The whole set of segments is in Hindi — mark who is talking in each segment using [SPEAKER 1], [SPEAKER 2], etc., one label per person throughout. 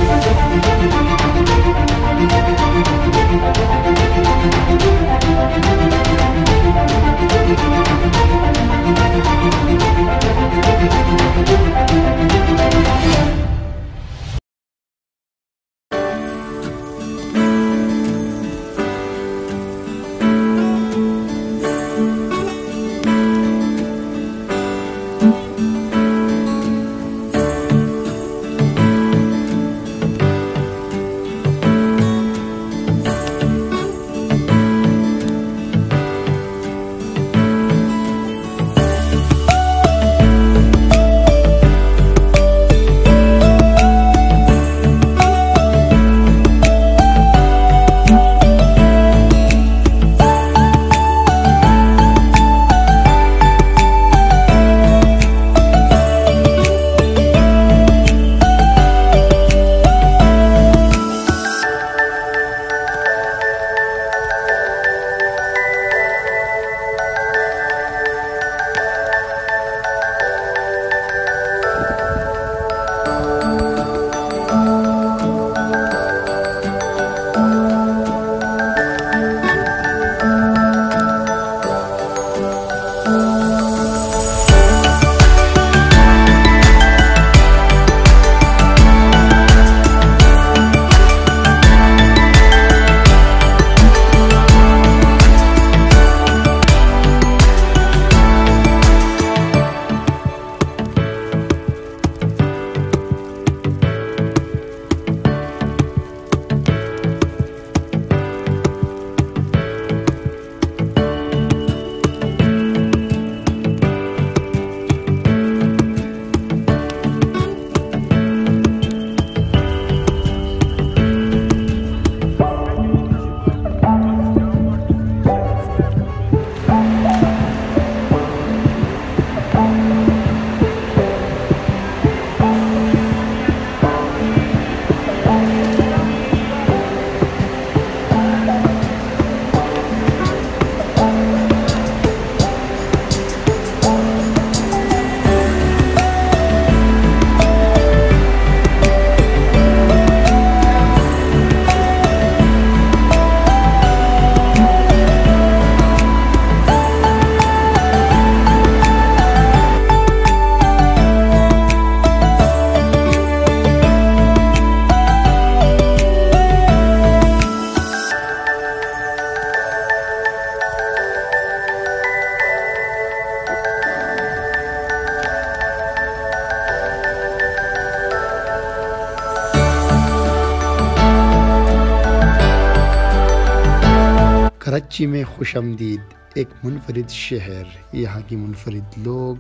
[SPEAKER 1] कराची में खुशामदीद एक मुनफरिद शहर, यहाँ की मुनफरिद लोग,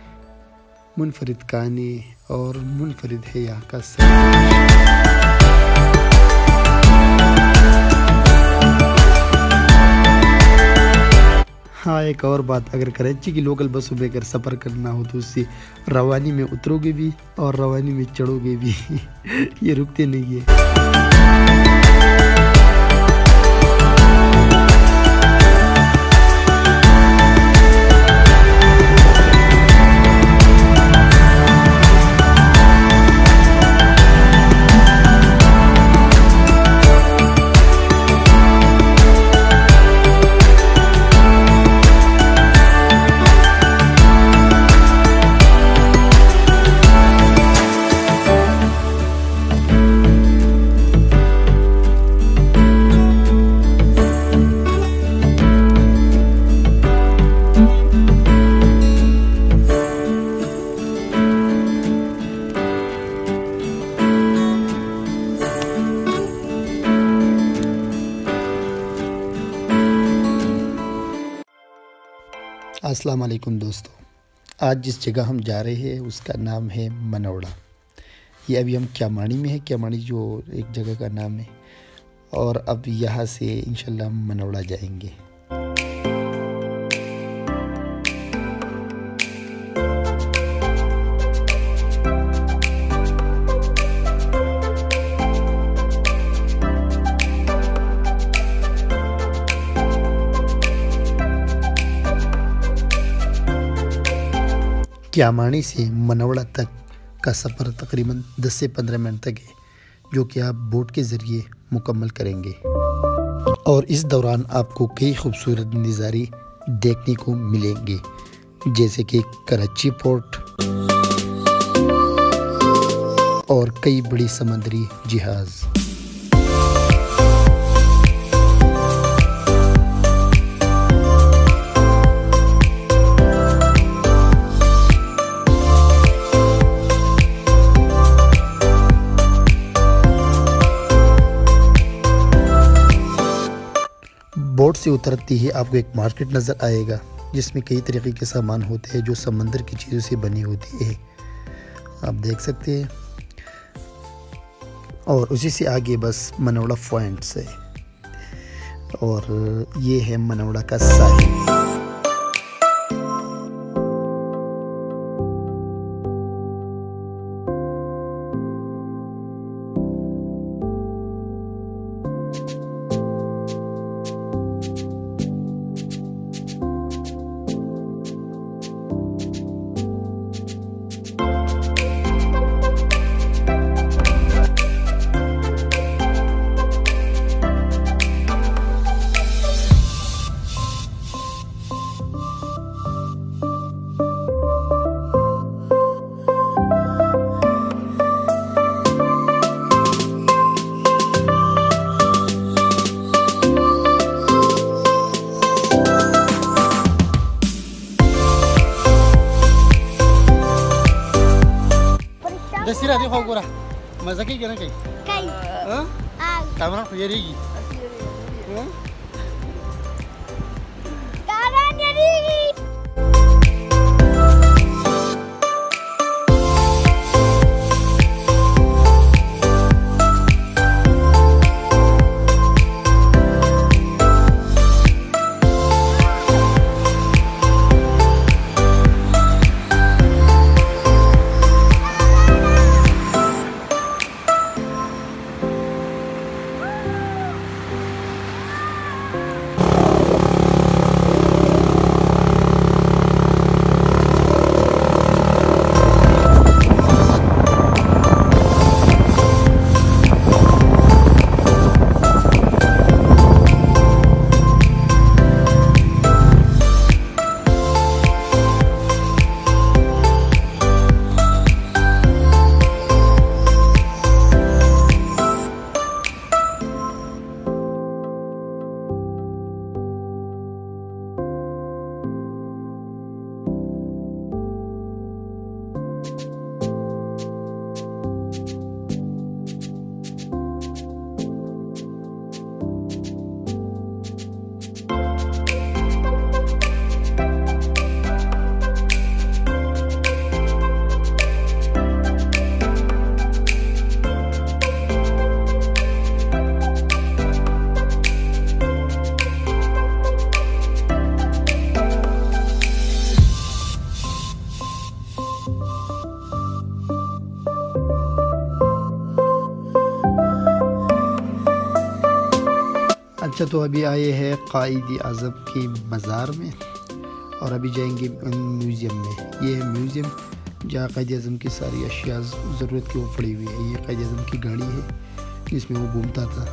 [SPEAKER 1] मुनफरिद कहानी और मुनफरिद है यहाँ का हाँ, एक और बात, अगर कराची की लोकल बसों में अगर सफ़र करना हो तो उससे रवानी में उतरोगे भी और रवानी में चढ़ोगे भी ये रुकते नहीं है। अस्सलाम वालेकुम दोस्तों, आज जिस जगह हम जा रहे हैं उसका नाम है मनौड़ा। ये अभी हम क्यामानी में है, क्यामानी जो एक जगह का नाम है, और अब यहाँ से इंशाल्लाह हम मनौड़ा जाएंगे। क्यामानी से मनौड़ा तक का सफ़र तकरीबन 10 से 15 मिनट तक है, जो कि आप बोट के ज़रिए मुकम्मल करेंगे। और इस दौरान आपको कई खूबसूरत नज़ारे देखने को मिलेंगे, जैसे कि कराची पोर्ट और कई बड़ी समुद्री जहाज़। बोट से उतरती ही आपको एक मार्केट नज़र आएगा, जिसमें कई तरीके के सामान होते हैं जो समंदर की चीज़ों से बनी होती है, आप देख सकते हैं। और उसी से आगे बस मनोड़ा पॉइंट्स है, और ये है मनोड़ा का साहिल। Desira di kau gura, masa kau kena kau? Kau. Kamera kau jadi lagi.
[SPEAKER 2] Kamera jadi lagi.
[SPEAKER 1] अच्छा, तो अभी आए हैं कायद आज़म के मज़ार में, और अभी जाएंगे म्यूज़ियम में। ये है म्यूज़ियम जहाँ कायद आज़म की सारी अशिया ज़रूरत की वो पड़ी हुई है। ये कायद आज़म की गाड़ी है जिसमें वो घूमता था,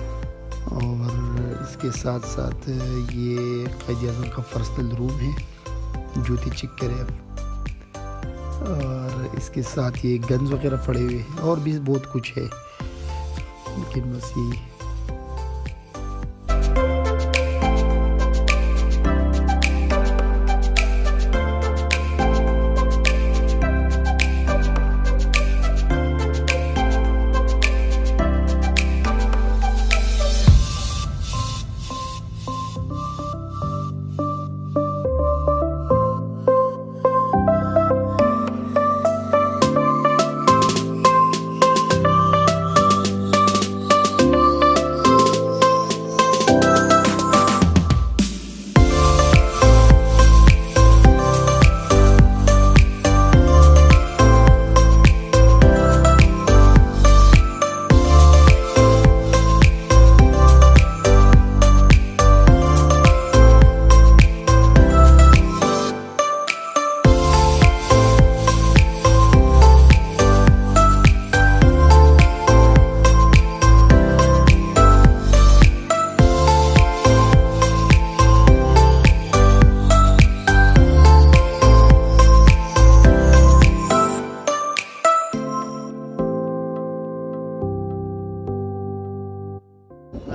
[SPEAKER 1] और इसके साथ साथ ये कायद आज़म का पर्सनल रूम है, जूती चिक्कर है, और इसके साथ ये गन्स वगैरह पड़े हुए हैं, और भी बहुत कुछ है, लेकिन बस यही।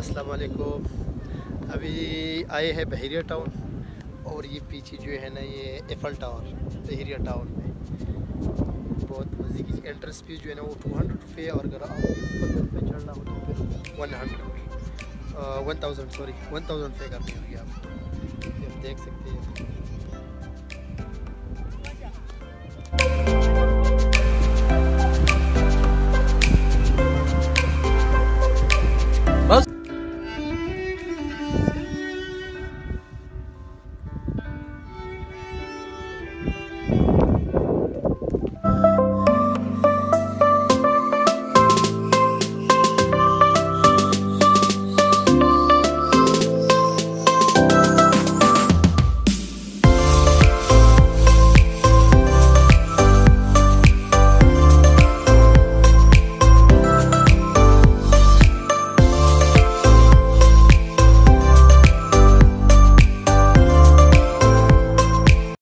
[SPEAKER 1] अस्सलाम वालेकुम। अभी आए हैं बहरिया टाउन और ये पीछे जो है ना ये एफल टावर बहरिया टाउन में बहुत मज़े की एंट्रेंस फीस जो है ना वो 200 रुपये और अगर आप ऊपर पे चढ़ना हो तो फिर 1000 रुपये करनी होगी आपको। ये आप देख सकते हैं